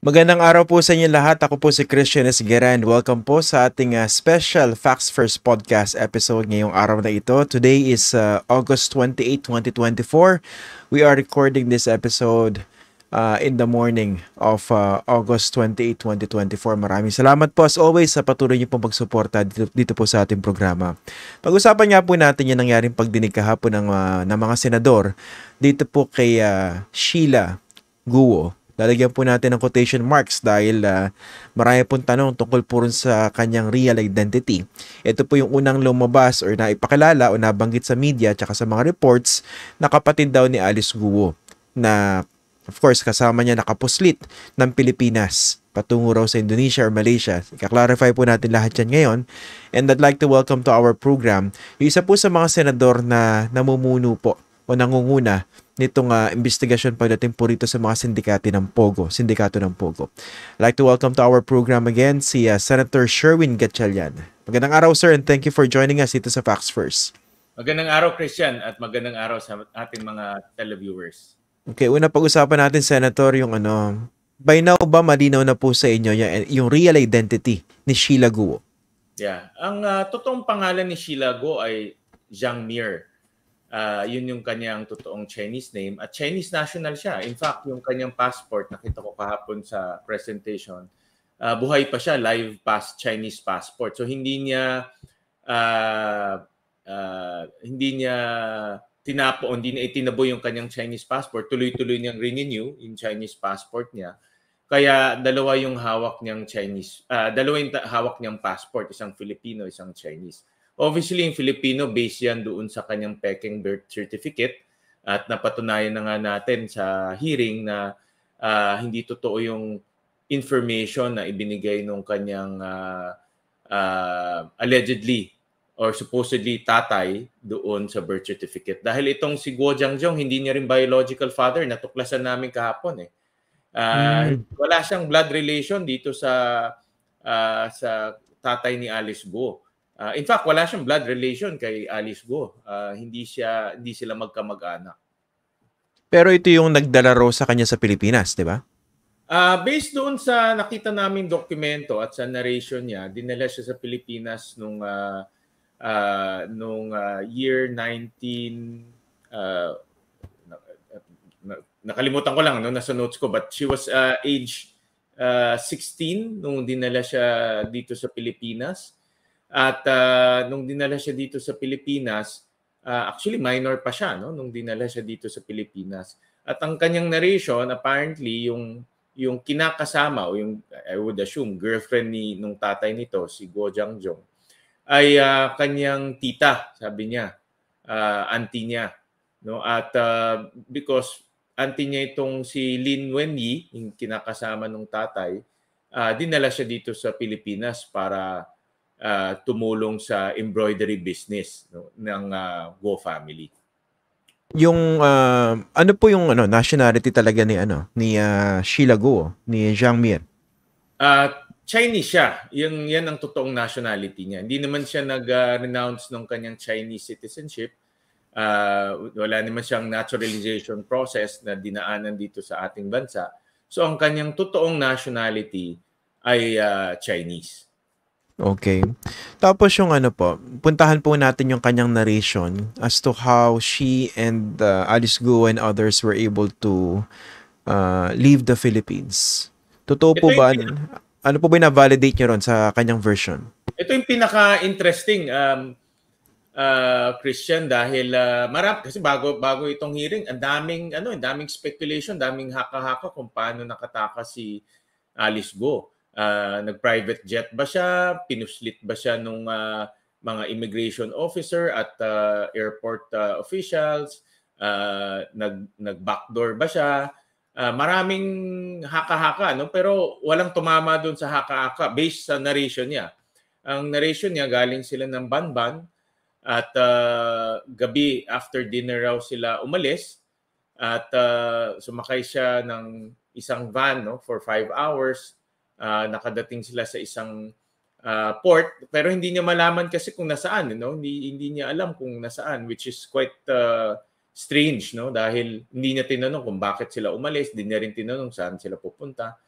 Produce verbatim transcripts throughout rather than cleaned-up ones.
Magandang araw po sa inyo lahat. Ako po si Christian Esguera and welcome po sa ating uh, special Facts First podcast episode ngayong araw na ito. Today is uh, August twenty-eighth, twenty twenty-four. We are recording this episode uh, in the morning of uh, August twenty-eighth, twenty twenty-four. Maraming salamat po as always sa patuloy niyo pong pagsuporta dito, dito po sa ating programa. Pag-usapan nga po natin yung nangyaring pagdinig kahapon ng, uh, ng mga senador dito po kay uh, Sheila Guo. Lalagyan po natin ng quotation marks dahil uh, marami pong tanong tungkol po rin sa kanyang real identity. Ito po yung unang lumabas or naipakilala o nabanggit sa media at sa mga reports na kapatid daw ni Alice Guo na of course kasama niya nakapuslit ng Pilipinas patungo raw sa Indonesia or Malaysia. Ika-clarify po natin lahat yan ngayon. And I'd like to welcome to our program yung isa po sa mga senador na namumuno po o nangunguna nitong uh, investigasyon pagdating po rito sa mga sindikati ng Pogo, sindikato ng Pogo. I'd like to welcome to our program again si uh, Senator Sherwin Gatchalian. Magandang araw sir and thank you for joining us dito sa Facts First. Magandang araw Christian at magandang araw sa ating mga televiewers. Okay, una pag-usapan natin Senator yung ano, by now ba malinaw na po sa inyo yung, yung real identity ni Sheila Guo? Yeah, ang uh, totoong pangalan ni Sheila Guo ay Zhang Mir. Uh, yun yung kanyang totoong Chinese name at Chinese national siya. In fact, yung kanyang passport, nakita ko kahapon sa presentation, uh, buhay pa siya, live pass Chinese passport. So hindi niya uh, uh, hindi niya tinapo, hindi niya itinabo yung kanyang Chinese passport, tuloy-tuloy niyang renew yung Chinese passport niya. Kaya dalawa yung hawak niyang Chinese, uh, dalawa yung hawak niyang passport, isang Filipino, isang Chinese. Obviously, yung Filipino, based yan doon sa kanyang Peking birth certificate at napatunayan na nga natin sa hearing na uh, hindi totoo yung information na ibinigay nung kanyang uh, uh, allegedly or supposedly tatay doon sa birth certificate. Dahil itong si Guo Jiangjong, hindi niya rin biological father, natuklasan namin kahapon eh. Uh, mm. Wala siyang blood relation dito sa uh, sa tatay ni Alice Guo. Uh, in fact, wala siyang blood relation kay Alice Guo. Uh, hindi siya hindi sila magkamag-anak. Pero ito yung nagdala raw sa kanya sa Pilipinas, di ba? Uh, based doon sa nakita naming dokumento at sa narration niya, dinala siya sa Pilipinas nung uh, uh, nung uh, year nineteen uh, nakalimutan ko lang no nasa notes ko, but she was uh, age uh, sixteen nung dinala siya dito sa Pilipinas. At uh, nung dinala siya dito sa Pilipinas, uh, actually minor pa siya no nung dinala siya dito sa Pilipinas. At ang kanyang narration, apparently yung yung kinakasama o yung I would assume girlfriend ni nung tatay nito, si Guo Jiangjong, ay uh, kanyang tita, sabi niya, uh, auntie niya, no? At uh, because auntie niya itong si Lin Wenyi, yung kinakasama nung tatay, uh, dinala siya dito sa Pilipinas para Uh, tumulong sa embroidery business no, ng uh, Guo family. Yung uh, ano po yung ano nationality talaga ni ano ni uh, Sheila Guo, ni Zhang Mir? Uh, Chinese siya. Yung yan ang totoong nationality niya. Hindi naman siya nag-renounce uh, ng kanyang Chinese citizenship. Uh, wala naman siyang naturalization process na dinaanan dito sa ating bansa. So ang kanyang totoong nationality ay uh, Chinese. Okay. Tapos yung ano po, puntahan po natin yung kanyang narration as to how she and uh, Alice Guo and others were able to uh, leave the Philippines. Totoo po ba? Pinaka- ano po ba na-validate nyo ron sa kanyang version? Ito yung pinaka-interesting, um, uh, Christian, dahil uh, marap kasi bago bago itong hearing, ang daming ano, ang daming speculation, daming haka-haka kung paano nakatakas si Alice Guo. Uh, nag-private jet ba siya? Pinuslit ba siya nung uh, mga immigration officer at uh, airport uh, officials? Uh, nag, nag-backdoor ba siya? Uh, maraming haka-haka, no? Pero walang tumama doon sa haka-haka based sa narration niya. Ang narration niya, galing sila ng Banban at uh, gabi after dinner raw sila umalis at uh, sumakay siya ng isang van no, for five hours. Uh, nakadating sila sa isang uh, port pero hindi niya malaman kasi kung nasaan, you know? hindi hindi niya alam kung nasaan, which is quite uh, strange no dahil hindi niya tinanong kung bakit sila umalis, hindi niya rin tinanong saan sila pupunta.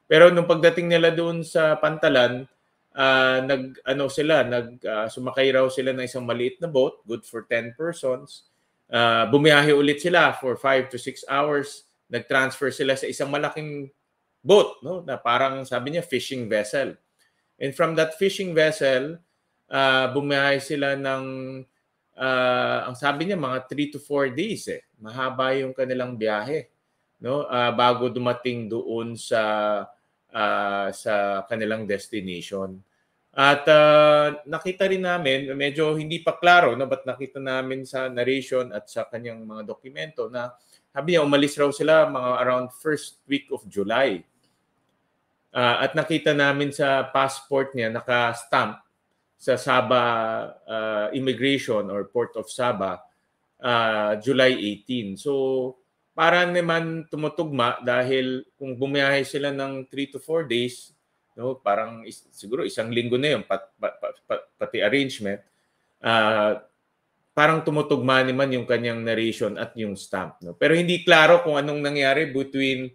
Pero nung pagdating nila doon sa Pantalan, uh, nag ano sila, nag uh, sumakay raw sila ng isang maliit na boat, good for ten persons. Uh, bumiyahe ulit sila for five to six hours. Nag-transfer sila sa isang malaking boat, no, na parang sabi niya fishing vessel. And from that fishing vessel, uh, bumiyahe sila ng uh, ang sabi niya mga three to four days eh. Mahaba yung kanilang biyahe, no, uh, bago dumating doon sa uh, sa kanilang destination. At uh, nakita rin namin, medyo hindi pa klaro, no, but nakita namin sa narration at sa kanyang mga dokumento na sabi niya umalis raw sila mga around first week of July. Uh, at nakita namin sa passport niya naka-stamp sa Sabah uh, Immigration or Port of Sabah uh, July eighteenth. So para naman tumutugma dahil kung bumiyahe sila ng three to four days, no, parang is, siguro isang linggo na yun, pat, pat, pat, pat, pati arrangement, uh, parang tumutugma naman yung kanyang narration at yung stamp. No? Pero hindi klaro kung anong nangyari between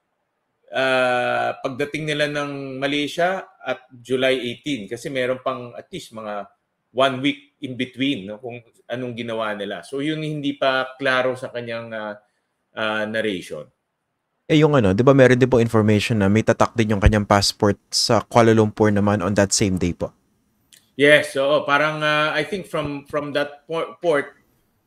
uh, pagdating nila ng Malaysia at July eighteenth kasi meron pang at least mga one week in between, no, kung anong ginawa nila. So yun hindi pa klaro sa kanyang uh, uh, narration. Eh yung ano, 'di ba meron din po information na may tatak din yung kanyang passport sa Kuala Lumpur naman on that same day po? Yes, so parang uh, I think from from that port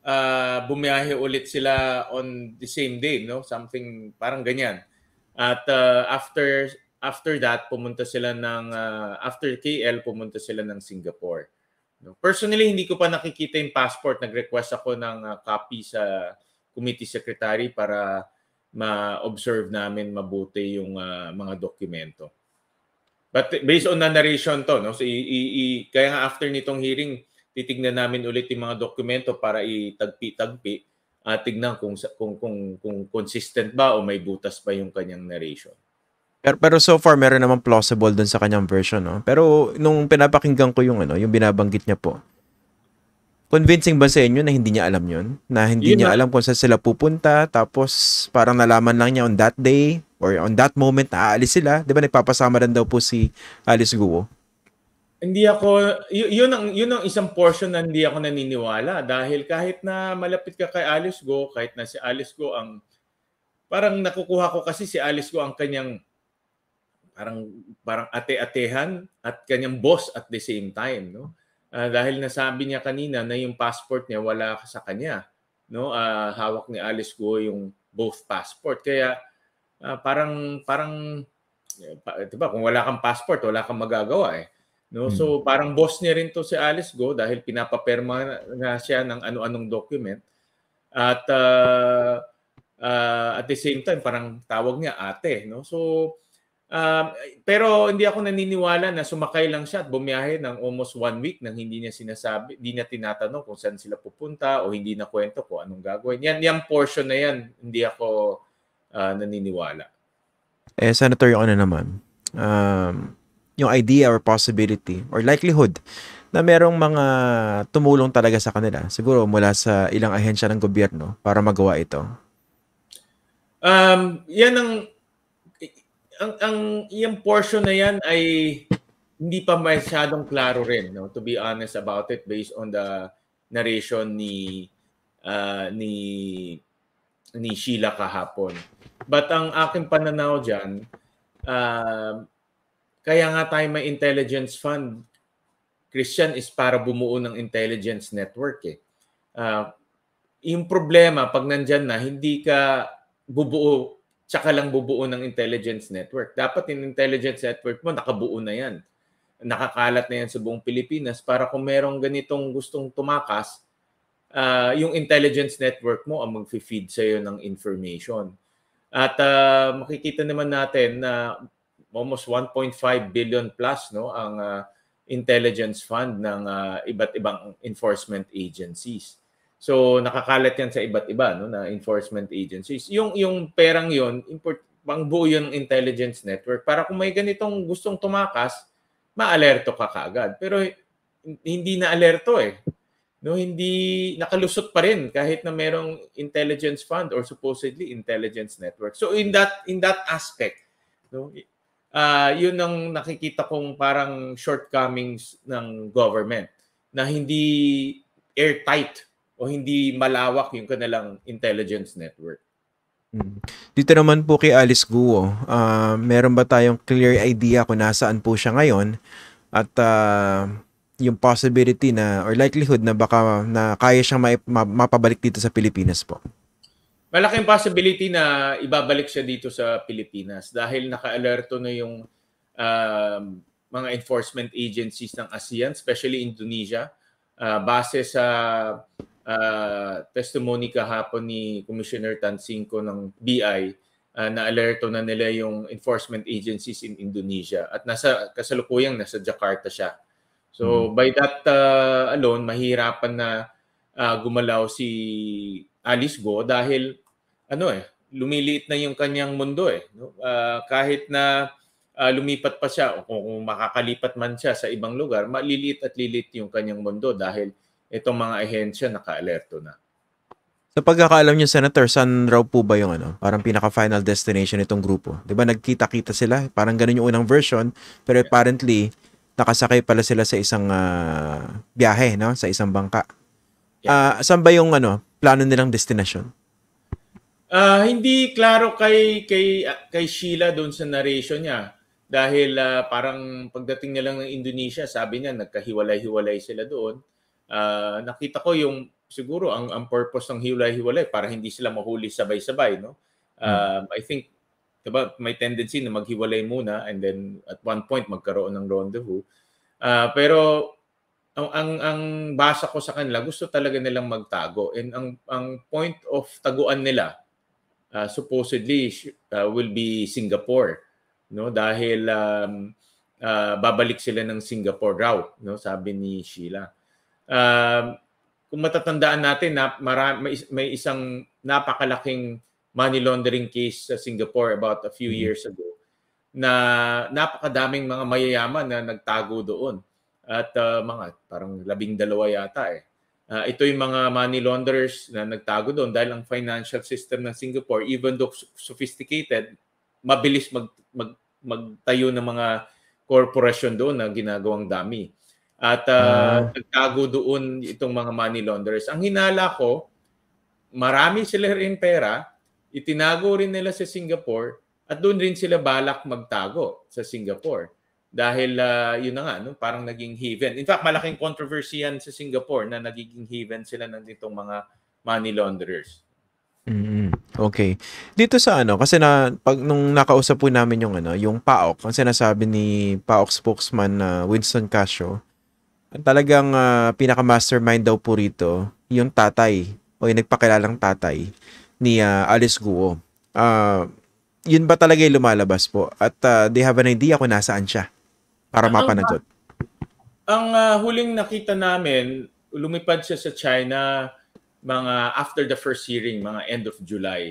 uh, bumiyahe ulit sila on the same day, no? Something parang ganyan. At uh, after after that pumunta sila ng uh, after K L pumunta sila ng Singapore. No? Personally hindi ko pa nakikita yung passport, nag-request ako ng uh, copy sa committee secretary para ma-observe namin mabuti yung uh, mga dokumento. But based on the narration to, no? So i, i, i, kaya nga after nitong hearing, titignan namin ulit yung mga dokumento para itagpi-tagpi at uh, tignan kung, kung kung kung consistent ba o may butas pa yung kanyang narration. Pero, pero so far meron naman plausible dun sa kanyang version, no? Pero nung pinapakinggan ko yung ano, yung binabanggit niya po, convincing ba sa inyo na hindi niya alam yun? Na hindi yun niya na alam kung saan sila pupunta, tapos parang nalaman lang niya on that day or on that moment na aalis sila? Di ba nagpapasama rin daw po si Alice Guo? Hindi ako, y- yun, ang, yun ang isang portion na hindi ako naniniwala dahil kahit na malapit ka kay Alice Guo, kahit na si Alice Guo ang, parang nakukuha ko kasi si Alice Guo ang kanyang parang, parang ate-atehan at kanyang boss at the same time, no? Uh, dahil nasabi niya kanina na yung passport niya wala sa kanya, no, uh, hawak ni Alice Guo yung both passport, kaya uh, parang parang eh, 'di ba kung wala kang passport wala kang magagawa eh, no. Hmm. So parang boss niya rin to si Alice Guo dahil pinapaperma na siya ng ano-anong document at uh, uh, at the same time parang tawag niya ate, no. So Um, pero hindi ako naniniwala na sumakay lang siya at bumiyahe ng almost one week nang hindi niya sinasabi, hindi niya tinatanong kung saan sila pupunta o hindi na kwento kung anong gagawin. Yan, yung portion na yan, hindi ako uh, naniniwala. Eh, Senator, yung ano naman, um, yung idea or possibility or likelihood na merong mga tumulong talaga sa kanila, siguro mula sa ilang ahensya ng gobyerno para magawa ito? Um, yan ang ang ang yung portion na yan ay hindi pa masyadong klaro rin, no, to be honest about it based on the narration ni uh, ni ni Sheila kahapon. But ang aking pananaw diyan, uh, kaya nga tayo may intelligence fund, Christian, is para bumuo ng intelligence network eh. Uh, yung problema pag nandyan na hindi ka bubuo tsaka lang bubuo ng intelligence network. Dapat yung intelligence network mo, nakabuo na yan. Nakakalat na yan sa buong Pilipinas para kung merong ganitong gustong tumakas, uh, yung intelligence network mo ang mag-feed sa'yo ng information. At uh, makikita naman natin na almost one point five billion plus, no, ang uh, intelligence fund ng uh, iba't ibang enforcement agencies. So nakakalat yan sa iba't iba, no, na enforcement agencies. Yung yung perang yon, import pangbuo yung intelligence network para kung may ganitong gustong tumakas, maalerto ka kaagad. Pero hindi na alerto eh. No, hindi nakalusot pa rin kahit na merong intelligence fund or supposedly intelligence network. So in that in that aspect, no, uh, yun ang nakikita kong parang shortcomings ng government na hindi airtight o hindi malawak yung kanilang intelligence network. Dito naman po kay Alice Guo, uh, meron ba tayong clear idea kung nasaan po siya ngayon at uh, yung possibility na or likelihood na baka na kaya siyang ma- ma- mapabalik dito sa Pilipinas po? Malaking possibility na ibabalik siya dito sa Pilipinas dahil naka-alerto na yung uh, mga enforcement agencies ng ASEAN, especially Indonesia, uh, base sa Uh, testimony kahapon ni Commissioner Tansingco ng B I, uh, na alerto na nila yung enforcement agencies in Indonesia at nasa kasalukuyang nasa Jakarta siya. So mm-hmm. by that uh, alone, mahirapan na uh, gumalaw si Alice Guo dahil ano eh, lumiliit na yung kanyang mundo eh. No? Uh, kahit na uh, lumipat pa siya o kung makakalipat man siya sa ibang lugar, maliliit at lilit yung kanyang mundo dahil itong mga ahensya naka-alerto na. Sa pagkakaalam niyo, Senator, saan raw po ba yung ano, parang pinaka-final destination itong grupo? Di ba nagkita-kita sila? Parang ganun yung unang version, pero apparently, nakasakay pala sila sa isang uh, biyahe, no? Sa isang bangka. Uh, saan ba yung ano, plano nilang destination? Uh, hindi klaro kay, kay, kay Sheila doon sa narration niya. Dahil uh, parang pagdating niya lang ng Indonesia, sabi niya, nagkahiwalay-hiwalay sila doon. Uh, nakita ko yung siguro ang ang purpose ng hiwalay-hiwalay para hindi sila mahuli sabay-sabay, no? Uh, hmm. I think diba may tendency na maghiwalay muna and then at one point magkaroon ng rendezvous. Uh, pero ang, ang ang basa ko sa kanila, gusto talaga nilang magtago, and ang ang point of taguan nila uh, supposedly uh, will be Singapore, no? Dahil um, uh, babalik sila ng Singapore raw, no? Sabi ni Sheila. Uh, kung matatandaan natin na marami, may, may isang napakalaking money laundering case sa Singapore about a few mm-hmm. years ago na napakadaming mga mayayaman na nagtago doon at uh, mga parang labing dalawa yata eh. Uh, ito yung mga money launderers na nagtago doon dahil ang financial system ng Singapore, even though sophisticated, mabilis mag, mag, magtayo ng mga corporation doon na ginagawang dami. At uh, nagtago doon itong mga money launderers. Ang hinala ko, marami sila rin pera, itinago rin nila sa Singapore at doon rin sila balak magtago sa Singapore. Dahil uh, yun na nga, no, parang naging haven. In fact, malaking controversy yan sa Singapore na nagiging haven sila ng itong mga money launderers. Mm, okay. Dito sa ano, kasi na pag nung nakausap po namin yung ano, yung P A O K, ang sinasabi ni P A O K spokesman na uh, Winston Casio, talagang uh, pinaka-mastermind daw po rito yung tatay o yung nagpakilalang tatay ni uh, Alice Guo. Uh, yun ba talaga yung lumalabas po? At uh, they have an idea kung nasaan siya para mapanagot? Ang, ang uh, huling nakita namin, lumipad siya sa China mga after the first hearing, mga end of July.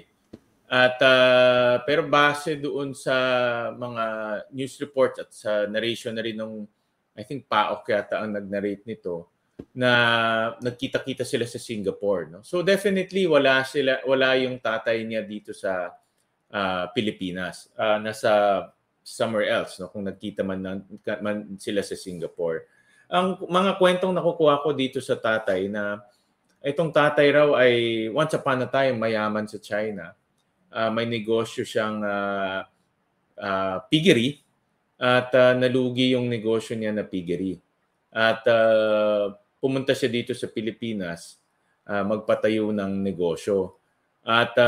At uh, pero base doon sa mga news reports at sa narration na rin ng I think P A O K yata ang nag-narrate nito na nagkita-kita sila sa Singapore, no? So definitely wala sila wala yung tatay niya dito sa uh, Pilipinas. Uh, nasa somewhere else, no, kung nagkita man, na, man sila sa Singapore. Ang mga kwentong nakukuha ko dito sa tatay na itong tatay raw ay once upon a time mayaman sa China. Uh, may negosyo siyang uh, uh, piggery. At uh, nalugi yung negosyo niya na piggery. At uh, pumunta siya dito sa Pilipinas, uh, magpatayo ng negosyo. At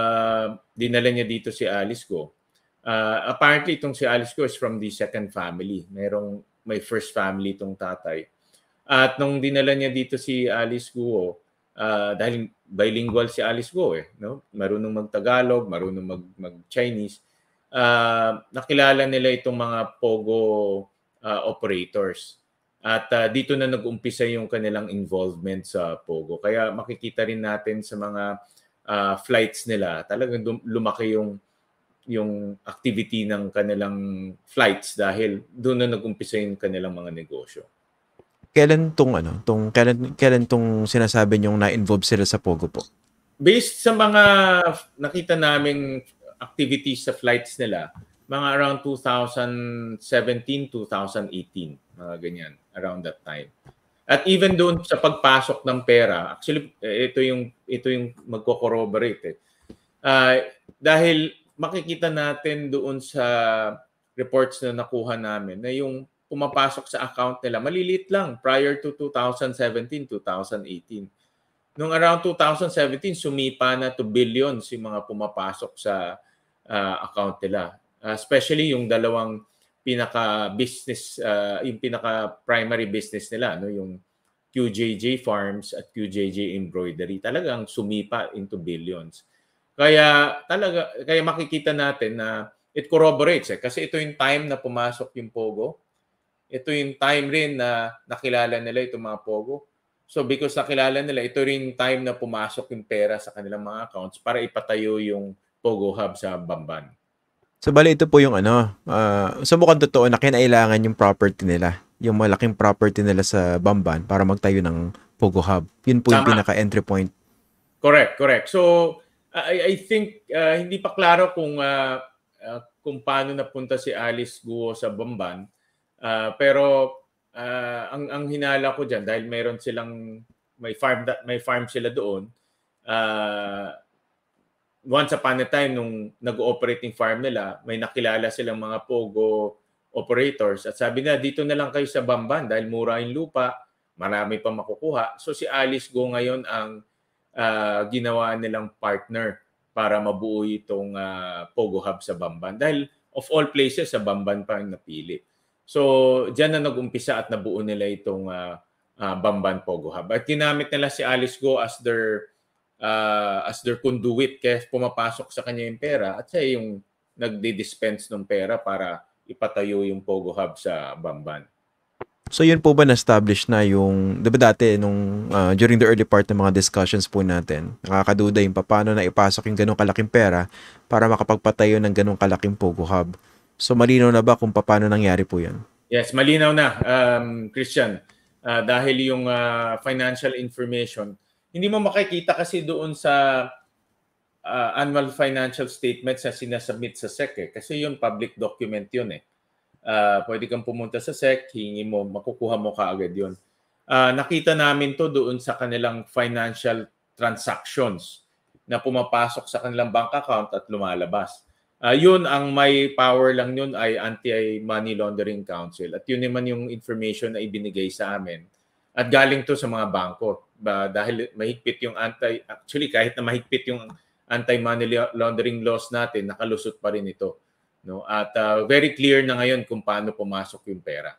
uh, dinala niya dito si Alice Guo. Uh, apparently, itong si Alice Guo is from the second family. Merong, may first family itong tatay. At nung dinala niya dito si Alice Guo, uh, dahil bilingual si Alice Guo, eh, no? Marunong mag-Tagalog, marunong mag- mag-Chinese, Uh, nakilala nila itong mga Pogo uh, operators. At uh, dito na nag-umpisa yung kanilang involvement sa Pogo. Kaya makikita rin natin sa mga uh, flights nila, talagang lumaki yung yung activity ng kanilang flights dahil doon na nag-umpisa yung kanilang mga negosyo. Kailan tong ano, tong kailan kailan tong sinasabi niyong na-involve sila sa Pogo po? Based sa mga nakita naming activities sa flights nila, mga around two thousand seventeen, two thousand eighteen, mga ganyan, around that time. At even doon sa pagpasok ng pera, actually ito yung ito yung magko-corroborate eh. Uh, dahil makikita natin doon sa reports na nakuha namin na yung pumapasok sa account nila maliliit lang prior to two thousand seventeen, two thousand eighteen. Nung around two thousand seventeen, sumipa na to billions yung mga pumapasok sa uh, account nila. Uh, especially yung dalawang pinaka-business, uh, yung pinaka-primary business nila, no? Yung Q J J Farms at Q J J Embroidery. Talagang sumipa into billions. Kaya talaga, kaya makikita natin na it corroborates eh. Kasi ito yung time na pumasok yung Pogo. Ito yung time rin na nakilala nila itong mga Pogo. So because nakilala nila, ito rin time na pumasok yung pera sa kanilang mga accounts para ipatayo yung Pogo Hub sa Bamban. So bali ito po yung ano, uh, so mukhang totoo na kinailangan yung property nila, yung malaking property nila sa Bamban para magtayo ng Pogo Hub. Yun po Tama. Yung pinaka-entry point. Correct, correct. So I, I think uh, hindi pa klaro kung uh, uh, kung paano napunta si Alice Guo sa Bamban. Uh, pero uh, ang ang hinala ko diyan dahil meron silang may farm may farm sila doon. Uh, once upon a time nung nag-ooperate yung farm nila, may nakilala silang mga Pogo operators at sabi na dito na lang kayo sa Bamban dahil mura yung lupa, marami pa makukuha. So si Alice Guo ngayon ang uh, ginawa nilang partner para mabuo itong uh, Pogo Hub sa Bamban. Dahil of all places, sa Bamban pa yung napili. So diyan na nag-umpisa at nabuo nila itong uh, uh, Bamban Pogo Hub. At ginamit nila si Alice Guo as their uh, as their conduit kaya pumapasok sa kanya yung pera at siya yung nagdi-dispense ng pera para ipatayo yung Pogo Hub sa Bamban. So yun po ba na-establish na yung, di ba dati nung uh, during the early part ng mga discussions po natin, nakakaduda yung paano na ipasok yung ganong kalaking pera para makapagpatayo ng ganong kalaking Pogo Hub. So malinaw na ba kung paano nangyari po yan? Yes, malinaw na, um, Christian. Uh, dahil yung uh, financial information, hindi mo makikita kasi doon sa uh, annual financial statements na sinasubmit sa S E C eh. Kasi yun, public document yun eh. Uh, pwede kang pumunta sa S E C, hingi mo, makukuha mo kaagad yun. Uh, nakita namin to doon sa kanilang financial transactions na pumapasok sa kanilang bank account at lumalabas. Uh, yun, ang may power lang yun ay Anti-Money Laundering Council. At yun naman yung information na ibinigay sa amin. At galing to sa mga bangko. Ba, dahil mahigpit yung anti, actually kahit na mahigpit yung anti-money laundering laws natin, nakalusot pa rin ito. No? At uh, very clear na ngayon kung paano pumasok yung pera.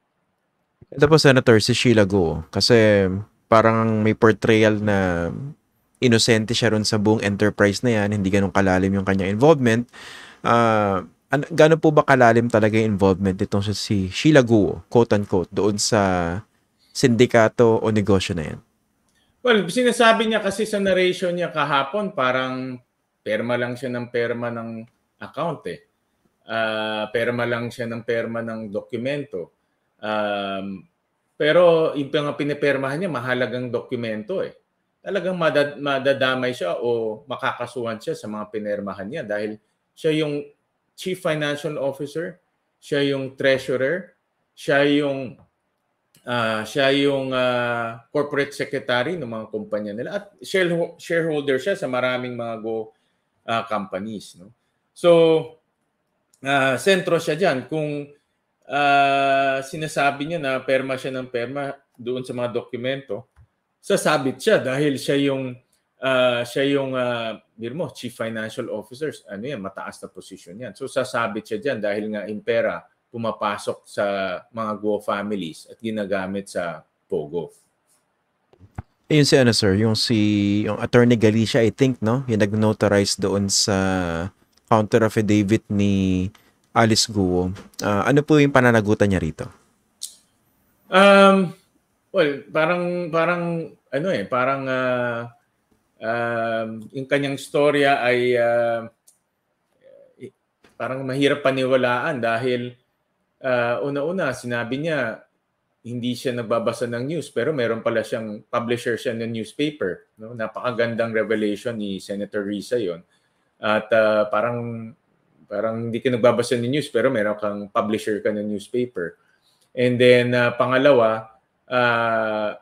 Ito po, Senator, si Sheila Guo. Kasi parang may portrayal na inosente siya ron sa buong enterprise na yan, hindi ganun kalalim yung kanyang involvement. Uh, an- gano'n po ba kalalim talaga yung involvement nitong si Sheila Guo, quote-unquote, doon sa sindikato o negosyo na yan? Well, sinasabi niya kasi sa narration niya kahapon, parang perma lang siya ng perma ng account eh. Uh, perma lang siya ng perma ng dokumento. Um, pero yung mga pinipermahan niya, mahalagang dokumento eh. Talagang madad- madadamay siya o makakasuhan siya sa mga pinermahan niya dahil siya yung Chief Financial Officer, siya yung Treasurer, siya yung uh, siya yung uh, Corporate Secretary ng mga kumpanya nila at shareholder siya sa maraming mga go uh, companies. No? So, uh, sentro siya dyan. Kung uh, sinasabi niya na perma siya ng perma doon sa mga dokumento, sasabit siya dahil siya yung uh, siya yung uh, mo, Chief Financial Officer, ano yan, mataas na position yan. So sasabit siya diyan dahil nga yung pera pumapasok sa mga Guo families at ginagamit sa Pogo. Ayun si ano sir, yung si yung Attorney Galicia, I think, no? Yung nag-notarize doon sa counter affidavit ni Alice Guo. Uh, ano po yung pananagutan niya rito? Um Well, parang parang ano eh, parang uh, uh, yung kanyang storya ay uh, parang mahirap paniwalaan dahil uh, una-una sinabi niya hindi siya nagbabasa ng news pero meron pala siyang publisher siya ng newspaper, no? Napakagandang revelation ni Senator Risa 'yon. At uh, parang parang hindi ka nagbabasa ng news pero meron kang publisher ka ng newspaper. And then uh, pangalawa, uh,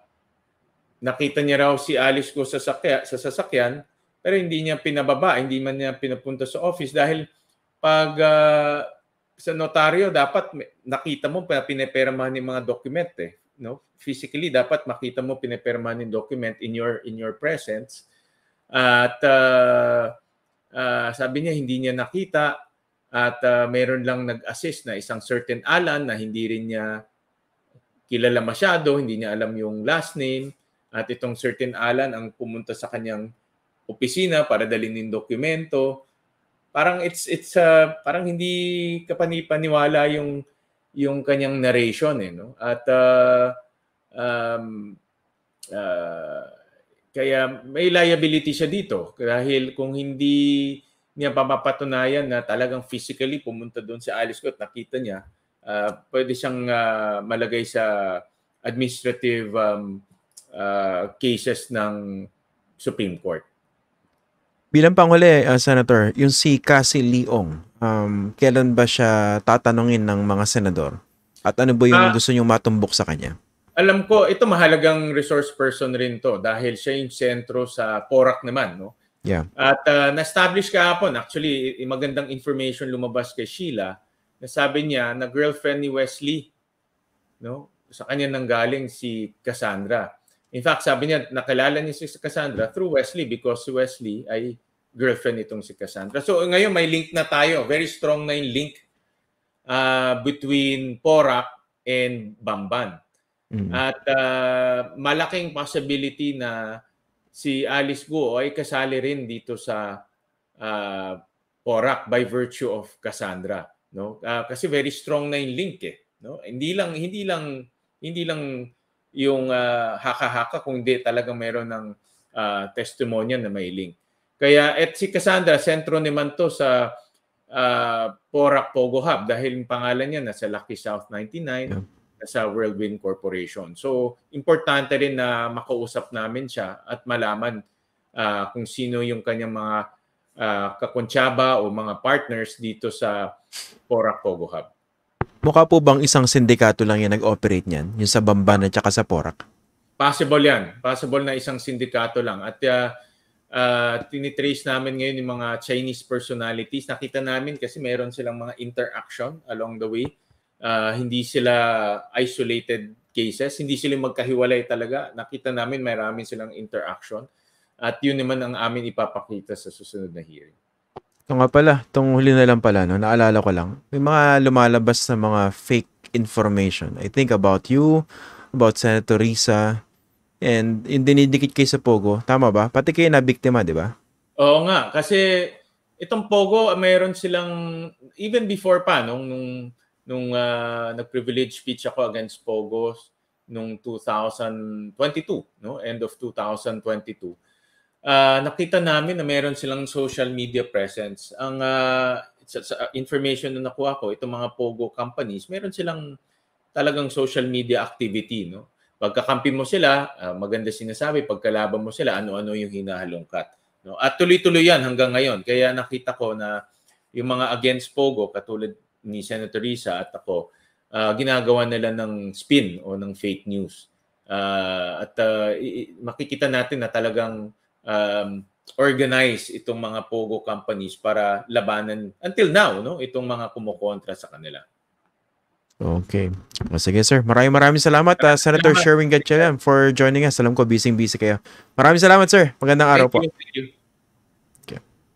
nakita niya raw si Alice Go sa, sakya, sa sasakyan pero hindi niya pinababa, hindi man niya pinapunta sa office dahil pag uh, sa notaryo dapat nakita mo pinipirmahan ng mga document eh, no? Physically dapat makita mo pinipirmahan ng document in your in your presence. At uh, uh, sabi niya hindi niya nakita at uh, meron lang nag-assist na isang certain Alan na hindi rin niya kilala masyado, hindi niya alam yung last name at itong certain Alan ang pumunta sa kanyang opisina para dalhin ng dokumento. Parang it's it's uh, parang hindi kapanipaniwala yung yung kanyang narration eh, no? At uh, um, uh, kaya may liability siya dito dahil kung hindi niya papapatunayan na talagang physically pumunta doon si Alice Go at nakita niya, uh, pwede siyang uh, malagay sa administrative um, uh, cases ng Supreme Court. Bilang panghuli, uh, Senator, yung si Cassie Leong, um, kailan ba siya tatanungin ng mga senador? At ano ba yung uh, gusto niyong matumbok sa kanya? Alam ko, ito mahalagang resource person rin to dahil siya yung sentro sa P O R A C naman, no? Yeah. At uh, na-establish kahapon, actually, magandang information lumabas kay Sheila, na sabi niya na girlfriend ni Wesley, no? Sa kanya nanggaling si Cassandra. In fact, sabi niya, nakilala niya si Cassandra through Wesley because si Wesley ay girlfriend itong si Cassandra. So ngayon may link na tayo. Very strong na yung link uh, between P O R A C and Bamban. Mm-hmm. At uh, malaking possibility na si Alice Go ay kasali rin dito sa uh, P O R A C by virtue of Cassandra. No? Uh, kasi very strong na yung link eh. No? Hindi lang, hindi lang, hindi lang yung uh, haka-haka kung di talagang meron ng uh, testimonial na may link. Kaya et si Cassandra, sentro naman to sa uh, P O R A C Pogo Hub dahil yung pangalan niya nasa Lucky South ninety-nine, yeah. Nasa Whirlwind Corporation. So, importante rin na makausap namin siya at malaman uh, kung sino yung kanyang mga uh, kakonsyaba o mga partners dito sa P O R A C Pogo Hub. Mukha po bang isang sindikato lang yung nag-operate niyan? Yung sa Bamban at saka sa P O R A C? Possible yan. Possible na isang sindikato lang. At uh, uh, tinitrace namin ngayon yung mga Chinese personalities. Nakita namin kasi meron silang mga interaction along the way. Uh, hindi sila isolated cases. Hindi sila magkahiwalay talaga. Nakita namin maraming silang interaction. At yun naman ang amin ipapakita sa susunod na hearing. Ito nga pala, itong huli na lang pala, no, naalala ko lang, may mga lumalabas na mga fake information. I think about you, about Senator Risa, and yung dinidikit kayo sa Pogo. Tama ba? Pati kayo na biktima, di ba? Oo nga, kasi itong Pogo, mayroon silang, even before pa, nung, nung, nung uh, nag-privilege speech ako against Pogo nung two thousand twenty-two, no? End of two thousand twenty-two. Uh, nakita namin na meron silang social media presence. Ang uh, sa, sa information na nakuha ko, itong mga Pogo companies, meron silang talagang social media activity. No? Pagkakampi mo sila, uh, maganda sinasabi. Pagkalaban mo sila, ano-ano yung hinahalongkat. No? At tuloy-tuloy yan hanggang ngayon. Kaya nakita ko na yung mga against Pogo, katulad ni Senator Risa at ako, uh, ginagawa nila ng spin o ng fake news. Uh, at uh, makikita natin na talagang Um, organize itong mga Pogo companies para labanan until now, no, itong mga kumukontra sa kanila. Okay. O, sige sir, maraming maraming salamat uh, Senator Sherwin Gatchalian for joining us. Alam ko busy-busy kayo. Maraming salamat sir. Magandang araw po. Thank you. Okay.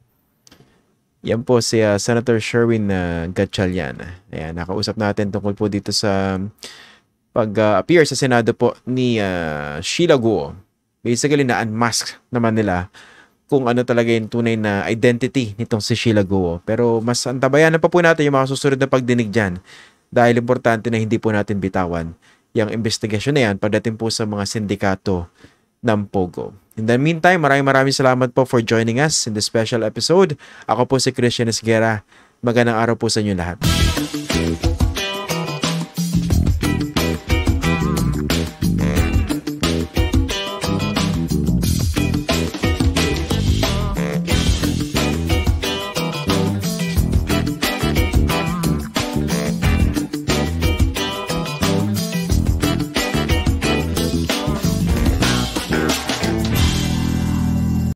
Yan po si uh, Senator Sherwin uh, Gatchalian. Ayan, nakausap natin tungkol po dito sa pag-appear uh, sa Senado po ni uh, Sheila Guo. Basically, na-unmask naman nila kung ano talaga yung tunay na identity nitong si Sheila Guo. Pero mas antabayanan pa po natin yung mga susunod na pagdinig dyan dahil importante na hindi po natin bitawan yung investigasyon na yan pagdating po sa mga sindikato ng Pogo. In the meantime, maraming maraming salamat po for joining us in this special episode. Ako po si Christian Esguerra. Magandang araw po sa inyo lahat.